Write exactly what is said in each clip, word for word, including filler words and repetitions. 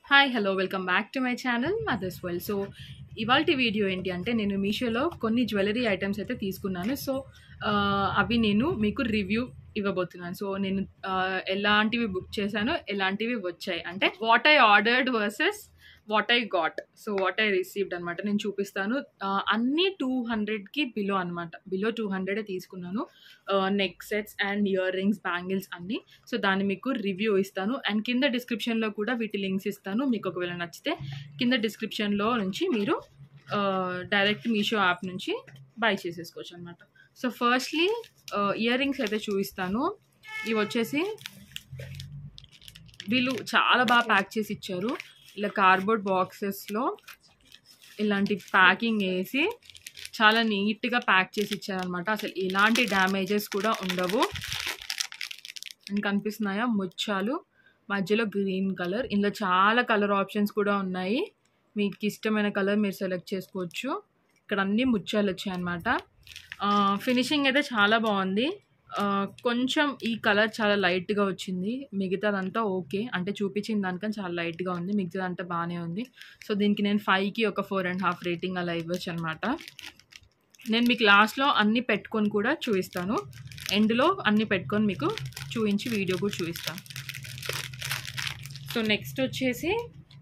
Hi hello welcome back to my channel Mothers World. So ఇవాల్టి video ఏంటి అంటే నేను మీషోలో కొన్ని జ్యువెలరీ ఐటమ్స్ అయితే తీసుకున్నాను. సో అవి నేను మీకు రివ్యూ ఇవ్వబోతున్నాను. సో నేను ఎలాంటివి బుక్ చేశాను, ఎలాంటివి వచ్చాయి అంటే what I ordered versus what I got. So what I received అనమాట నేను చూపిస్తాను. అన్నీ టూ హండ్రెడ్కి బిలో అనమాట, బిలో టూ హండ్రెడే తీసుకున్నాను. Neck sets and earrings, bangles అన్నీ. సో దాన్ని మీకు రివ్యూ ఇస్తాను అండ్ కింద డిస్క్రిప్షన్లో కూడా వీటి లింక్స్ ఇస్తాను. మీకు ఒకవేళ నచ్చితే కింద డిస్క్రిప్షన్లో నుంచి మీరు డైరెక్ట్ మీషో యాప్ నుంచి బై చేసేసుకోవచ్చు అనమాట. సో ఫస్ట్లీ ఇయర్ రింగ్స్ అయితే చూపిస్తాను. ఇవి వచ్చేసి వీళ్ళు చాలా బాగా ప్యాక్ చేసి ఇచ్చారు. ఇలా కార్డ్బోర్డ్ బాక్సెస్లో ఇలాంటి ప్యాకింగ్ వేసి చాలా నీట్గా ప్యాక్ చేసి ఇచ్చారనమాట. అసలు ఎలాంటి డ్యామేజెస్ కూడా ఉండవు. అండ్ కనిపిస్తున్నాయా ముత్యాలు, మధ్యలో గ్రీన్ కలర్. ఇందులో చాలా కలర్ ఆప్షన్స్ కూడా ఉన్నాయి. మీకు ఇష్టమైన కలర్ మీరు సెలెక్ట్ చేసుకోవచ్చు. ఇక్కడ అన్ని ముత్యాలు వచ్చాయన్నమాట. ఫినిషింగ్ అయితే చాలా బాగుంది. కొంచెం ఈ కలర్ చాలా లైట్గా వచ్చింది, మిగతాదంతా ఓకే, అంటే చూపించిన దానికన్నా చాలా లైట్గా ఉంది, మిగతాదంతా బాగానే ఉంది. సో దీనికి నేను ఫైవ్కి ఒక ఫోర్ అండ్ హాఫ్ రేటింగ్ అలా ఇవ్వచ్చు అనమాట. నేను మీకు లాస్ట్లో అన్నీ పెట్టుకొని కూడా చూపిస్తాను, ఎండ్లో అన్నీ పెట్టుకొని మీకు చూపించి వీడియో కూడా చూపిస్తాను. సో నెక్స్ట్ వచ్చేసి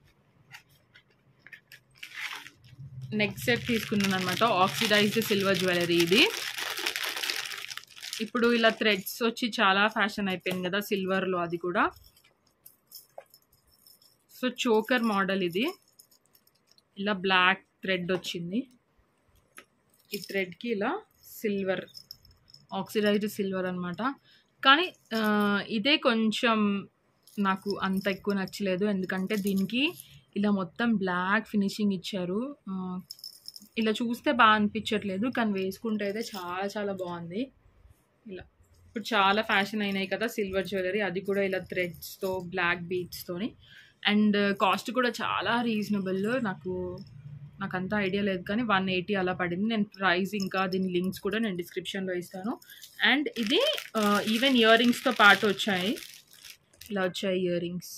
నెక్ సెట్ తీసుకున్నాను అనమాట. ఆక్సిడైజ్డ్ సిల్వర్ జ్యువెలరీ ఇది. ఇప్పుడు ఇలా థ్రెడ్స్ వచ్చి చాలా ఫ్యాషన్ అయిపోయింది కదా సిల్వర్లో, అది కూడా. సో చోకర్ మోడల్ ఇది. ఇలా బ్లాక్ థ్రెడ్ వచ్చింది. ఈ థ్రెడ్కి ఇలా సిల్వర్, ఆక్సిడైజ్డ్ సిల్వర్ అనమాట. కానీ ఇదే కొంచెం నాకు అంత ఎక్కువ నచ్చలేదు, ఎందుకంటే దీనికి ఇలా మొత్తం బ్లాక్ ఫినిషింగ్ ఇచ్చారు. ఇలా చూస్తే బాగా అనిపించట్లేదు, కానీ వేసుకుంటే అయితే చాలా చాలా బాగుంది. ఇలా ఇప్పుడు చాలా ఫ్యాషన్ అయినాయి కదా సిల్వర్ జ్యువెలరీ, అది కూడా ఇలా థ్రెడ్స్తో బ్లాక్ బీడ్స్తోని. అండ్ కాస్ట్ కూడా చాలా రీజనబుల్. నాకు నాకు అంత ఐడియా లేదు, కానీ వన్ ఎయిటీ అలా పడింది. నేను ప్రైస్ ఇంకా దీని లింక్స్ కూడా నేను డిస్క్రిప్షన్లో ఇస్తాను. అండ్ ఇది ఈవెన్ ఇయర్ రింగ్స్తో పాటు వచ్చాయి. ఇలా వచ్చాయి ఇయర్ రింగ్స్.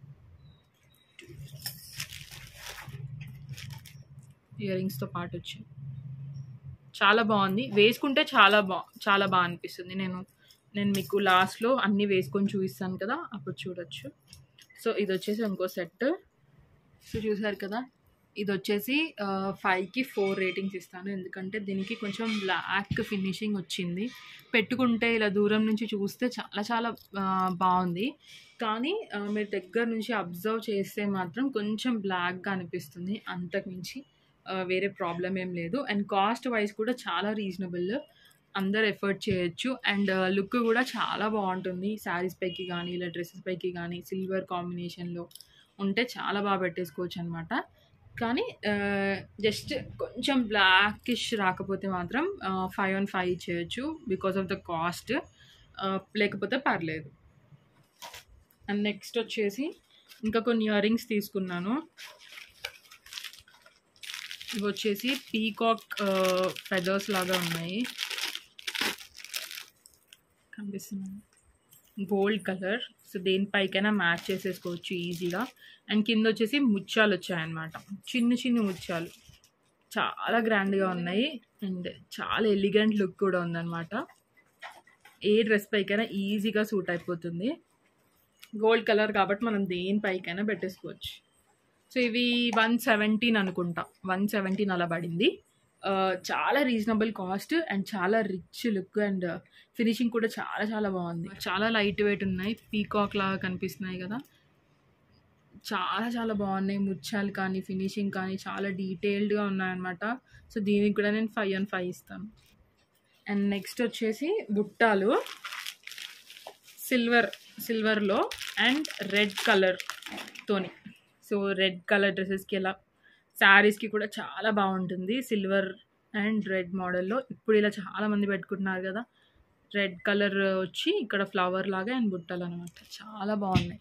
ఇయర్ రింగ్స్తో పాటు వచ్చాయి. చాలా బాగుంది, వేసుకుంటే చాలా బా చాలా బాగా అనిపిస్తుంది. నేను నేను మీకు లాస్ట్లో అన్నీ వేసుకొని చూపిస్తాను కదా, అప్పుడు చూడొచ్చు. సో ఇది వచ్చేసి ఇంకో సెట్. సో చూసారు కదా, ఇది వచ్చేసి ఫైవ్కి ఫోర్ రేటింగ్స్ ఇస్తాను, ఎందుకంటే దీనికి కొంచెం బ్లాక్ ఫినిషింగ్ వచ్చింది. పెట్టుకుంటే ఇలా దూరం నుంచి చూస్తే చాలా చాలా బాగుంది, కానీ మీరు దగ్గర నుంచి అబ్జర్వ్ చేస్తే మాత్రం కొంచెం బ్లాక్గా అనిపిస్తుంది. అంతకుమించి వేరే ప్రాబ్లం ఏం లేదు. అండ్ కాస్ట్ వైజ్ కూడా చాలా రీజనబుల్, అందరు ఎఫర్ట్ చేయొచ్చు. అండ్ లుక్ కూడా చాలా బాగుంటుంది. శారీస్ పైకి కానీ ఇలా డ్రెస్సెస్ పైకి కానీ సిల్వర్ కాంబినేషన్లో ఉంటే చాలా బాగా పెట్టేసుకోవచ్చు అనమాట. కానీ జస్ట్ కొంచెం బ్లాకిష్ రాకపోతే మాత్రం ఫైవ్ ఆన్ ఫైవ్ చేయొచ్చు బికాస్ ఆఫ్ ద కాస్ట్, లేకపోతే పర్లేదు. అండ్ నెక్స్ట్ వచ్చేసి ఇంకా కొన్ని ఇయర్ రింగ్స్ తీసుకున్నాను. ఇవి వచ్చేసి పీకాక్ ఫెదర్స్ లాగా ఉన్నాయి, కనిపిస్తున్నాయి, గోల్డ్ కలర్. సో దేనిపైకైనా మ్యాచ్ చేసేసుకోవచ్చు ఈజీగా. అండ్ కింద వచ్చేసి ముత్యాలు వచ్చాయన్నమాట, చిన్న చిన్న ముత్యాలు, చాలా గ్రాండ్గా ఉన్నాయి. అండ్ చాలా ఎలిగెంట్ లుక్ కూడా ఉందన్నమాట. ఏ డ్రెస్ పైకైనా ఈజీగా సూట్ అయిపోతుంది. గోల్డ్ కలర్ కాబట్టి మనం దేనిపైకైనా పెట్టేసుకోవచ్చు. సో ఇవి వన్ సెవెంటీన్ అనుకుంటా, వన్ సెవెంటీన్ అలా పడింది. చాలా రీజనబుల్ కాస్ట్ అండ్ చాలా రిచ్ లుక్ అండ్ ఫినిషింగ్ కూడా చాలా చాలా బాగుంది. చాలా లైట్ వెయిట్ ఉన్నాయి, పీకాక్ లాగా కనిపిస్తున్నాయి కదా, చాలా చాలా బాగున్నాయి. ముత్యాలు కానీ ఫినిషింగ్ కానీ చాలా డీటెయిల్డ్గా ఉన్నాయన్నమాట. సో దీనికి కూడా నేను ఫైవ్ అండ్ ఫైవ్ ఇస్తాను. అండ్ నెక్స్ట్ వచ్చేసి బుట్టాలు, సిల్వర్ సిల్వర్లో అండ్ రెడ్ కలర్తోని. సో రెడ్ కలర్ డ్రెస్సెస్కి ఎలా, శారీస్కి కూడా చాలా బాగుంటుంది. సిల్వర్ అండ్ రెడ్ మోడల్లో ఇప్పుడు ఇలా చాలామంది పెట్టుకుంటున్నారు కదా. రెడ్ కలర్ వచ్చి ఇక్కడ ఫ్లవర్ లాగా అండ్ బుట్టలు అనమాట, చాలా బాగున్నాయి.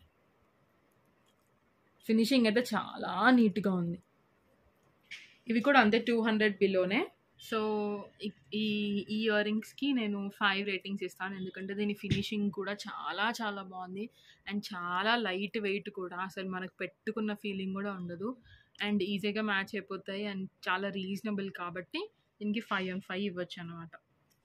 ఫినిషింగ్ అయితే చాలా నీట్గా ఉంది. ఇవి కూడా అంతే టూ హండ్రెడ్ బిలోనే. సో, ఈ ఈ ఇయర్ రింగ్స్‌కి నేను ఐదు రేటింగ్స్ ఇస్తాను. ఎందుకంటే దీని ఫినిషింగ్ కూడా చాలా చాలా బాగుంది. అండ్ చాలా లైట్ వెయిట్ కూడా. అసలు మనకు పెట్టుకున్న ఫీలింగ్ కూడా ఉండదు. అండ్ ఈజీగా మ్యాచ్ అయిపోతాయి. అండ్ చాలా రీజనబుల్ కాబట్టి దీనికి ఐదు ఆన్ ఐదు ఇవ్వొచ్చనమాట.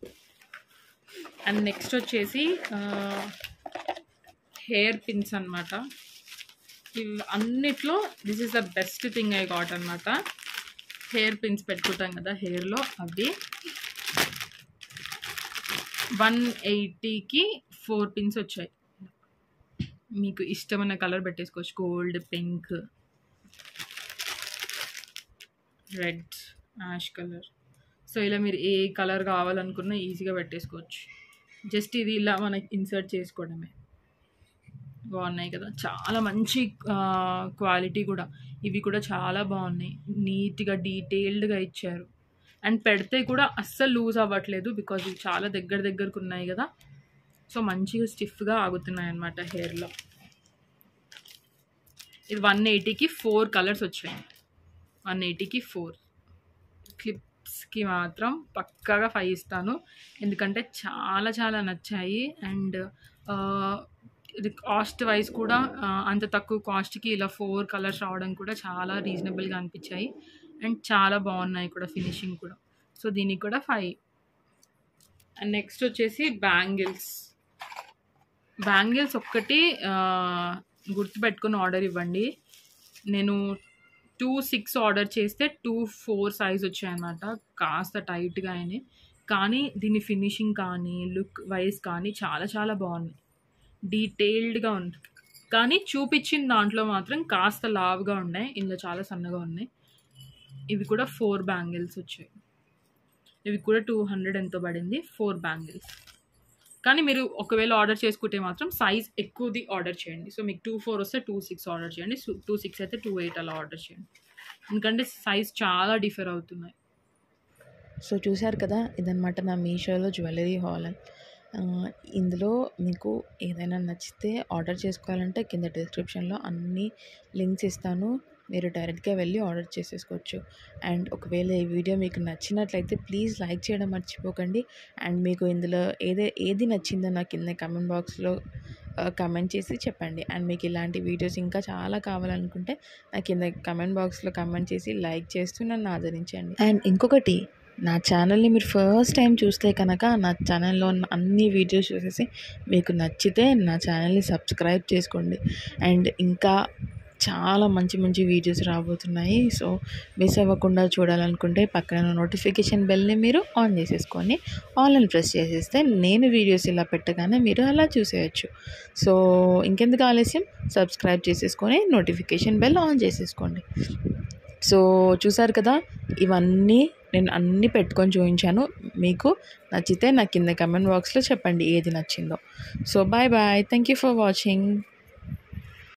అండ్ నెక్స్ట్ వచ్చేసి ఆహ్, హెయిర్ పిన్స్ అనమాట. ఇవి అన్నిట్లో this is the best thing I got అనమాట. హెయిర్ పిన్స్ పెట్టుకుంటాం కదా హెయిర్‌లో అవి. వన్ ఎయిటీకి ఫోర్ పిన్స్ వచ్చాయి. మీకు ఇష్టమైన కలర్ పెట్టేసుకోవచ్చు. Gold, pink, red, ash colour. So, ఇలా మీరు ఏ కలర్ కావాలనుకున్నా ఈజీగా పెట్టేసుకోవచ్చు. జస్ట్ ఇది ఇలా మనకి ఇన్సర్ట్ చేసుకోవడమే. బాగున్నాయి కదా! చాలా మంచి ఆహ్, క్వాలిటీ కూడా. ఇవి కూడా చాలా బాగున్నాయి. నీట్‌గా డీటెయిల్డ్‌గా ఇచ్చారు. అండ్ పెడితే కూడా అస్సలు లూజ్ అవ్వట్లేదు. బికాజ్ ఇవి చాలా దగ్గర దగ్గరకు ఉన్నాయి కదా! సో, మంచిగా స్టిఫ్‌గా ఆగుతున్నాయి అన్నమాట హెయిర్‌లో. ఇది వన్ ఎయిటీకి ఫోర్ కలర్స్ వచ్చాయి. వన్ ఎయిటీకి ఫోర్. క్లిప్స్‌కి మాత్రం పక్కాగా ఫైవ్ ఇస్తాను. ఎందుకంటే చాలా చాలా నచ్చాయి. అండ్ ఆహ్, ఇది కాస్ట్ వైజ్ కూడా ఆహ్, అంత తక్కువ కాస్ట్‌కి ఇలా ఫోర్ కలర్స్ రావడం కూడా చాలా రీజనబుల్‌గా అనిపించాయి. అండ్ చాలా బాగున్నాయి కూడా ఫినిషింగ్ కూడా. సో, దీనికి కూడా ఫైవ్. అండ్ నెక్స్ట్ వచ్చేసి బ్యాంగిల్స్. బ్యాంగిల్స్ ఒక్కటి ఆహ్, గుర్తుపెట్టుకొని ఆర్డర్ ఇవ్వండి. నేను టూ సిక్స్ ఆర్డర్ చేస్తే టూ ఫోర్ సైజ్ వచ్చాయన్నమాట. కాస్త టైట్‌గా అయినాయి. కానీ దీని ఫినిషింగ్ కానీ, లుక్ వైజ్ కానీ చాలా చాలా బాగున్నాయి. డీటెయిల్డ్‌గా ఉంది. కానీ చూపించిన దాంట్లో మాత్రం కాస్త లావుగా ఉన్నాయి. ఇందులో చాలా సన్నగా ఉన్నాయి. ఇవి కూడా ఫోర్ బ్యాంగిల్స్ వచ్చాయి. ఇవి కూడా టూ హండ్రెడ్ ఎంతో పడింది. Four bangles. కానీ మీరు ఒకవేళ ఆర్డర్ చేసుకుంటే మాత్రం సైజ్ ఎక్కువది ఆర్డర్ చేయండి. సో, మీకు టూ ఫోర్ వస్తే టూ సిక్స్ ఆర్డర్ చేయండి. సో, టూ సిక్స్ అయితే టూ ఎయిట్ అలా ఆర్డర్ చేయండి. ఎందుకంటే సైజ్ చాలా డిఫర్ అవుతున్నాయి. సో చూశారు కదా, ఇదనమాట నా మీషోలో జ్యువెలరీ హాల్. ఆహ్, ఇందులో మీకు ఏదైనా నచ్చితే ఆర్డర్ చేసుకోవాలంటే కింద డిస్క్రిప్షన్‌లో అన్ని లింక్స్ ఇస్తాను. మీరు డైరెక్ట్‌గా వెళ్ళి ఆర్డర్ చేసేసుకోవచ్చు. అండ్ ఒకవేళ ఈ వీడియో మీకు నచ్చినట్లయితే ప్లీజ్ లైక్ చేయడం మర్చిపోకండి. అండ్ మీకు ఇందులో ఏదే ఏది నచ్చిందో నాకు కింద కామెంట్ బాక్స్‌లో ఆహ్, కామెంట్ చేసి చెప్పండి. అండ్ మీకు ఇలాంటి వీడియోస్ ఇంకా చాలా కావాలనుకుంటే నాకు కింద కామెంట్ బాక్స్‌లో కామెంట్ చేసి లైక్ చేస్తూ నన్ను ఆదరించండి. అండ్ ఇంకొకటి, నా ఛానల్ని మీరు ఫస్ట్ టైం చూస్తే కనుక నా ఛానల్లో ఉన్న అన్ని వీడియోస్ చూసేసి మీకు నచ్చితే నా ఛానల్ని సబ్స్క్రైబ్ చేసుకోండి. అండ్ ఇంకా చాలా మంచి మంచి వీడియోస్ రాబోతున్నాయి. సో మిస్ అవ్వకుండా చూడాలనుకుంటే పక్కన నోటిఫికేషన్ బెల్ని మీరు ఆన్ చేసేసుకొని ఆల్ అని ప్రెస్ చేసేస్తే నేను వీడియోస్ ఇలా పెట్టగానే మీరు అలా చూసేయచ్చు. సో ఇంకెందుకు ఆలస్యం, సబ్స్క్రైబ్ చేసేసుకొని నోటిఫికేషన్ బెల్ ఆన్ చేసేసుకోండి. సో చూసారు కదా, ఇవన్నీ నేను అన్నీ పెట్టుకొని చూపించాను. మీకు నచ్చితే నా కింద కమెంట్ బాక్స్లో చెప్పండి ఏది నచ్చిందో. So bye bye, thank you for watching.